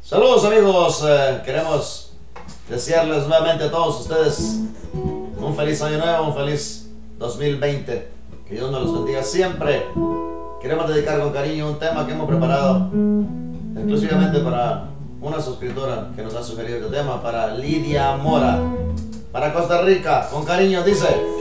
Saludos amigos, queremos desearles nuevamente a todos ustedes un feliz año nuevo, un feliz 2020, que Dios nos los bendiga siempre. Queremos dedicar con cariño un tema que hemos preparado exclusivamente para una suscriptora que nos ha sugerido este tema, para Lidia Mora, para Costa Rica, con cariño, dice: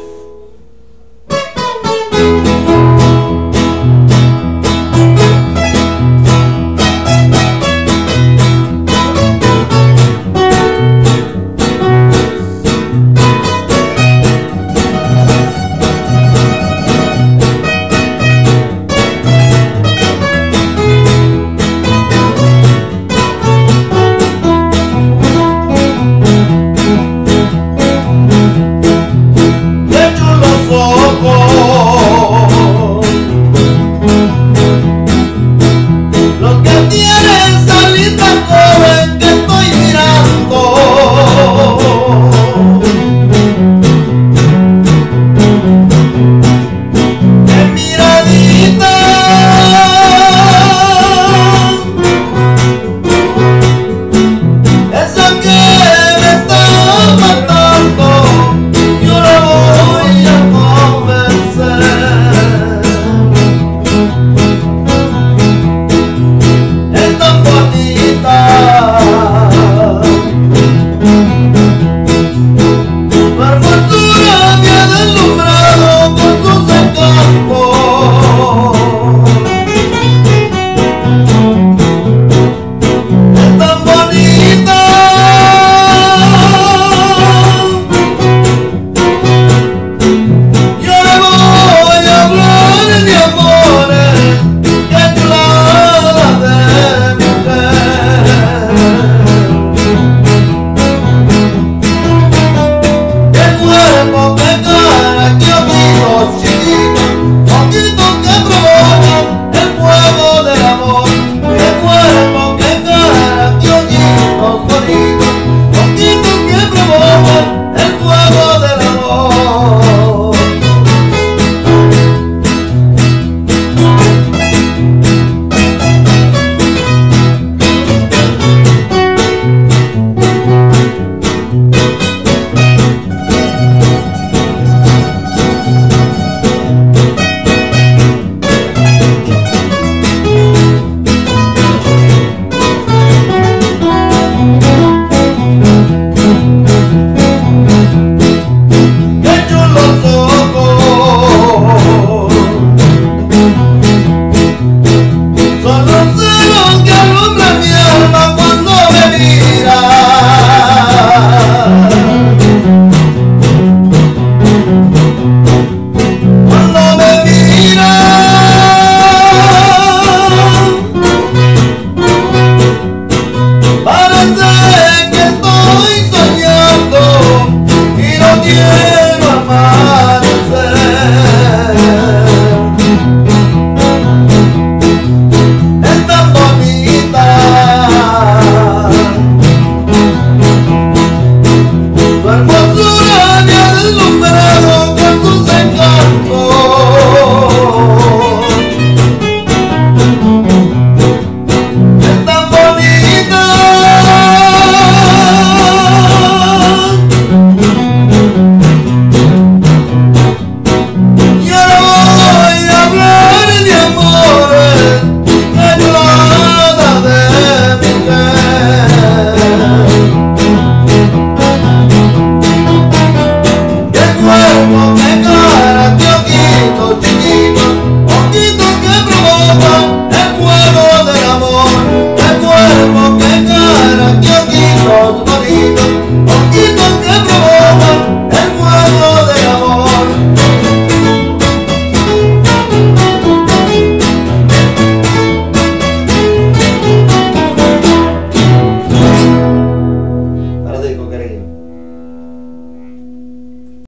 lo que tienes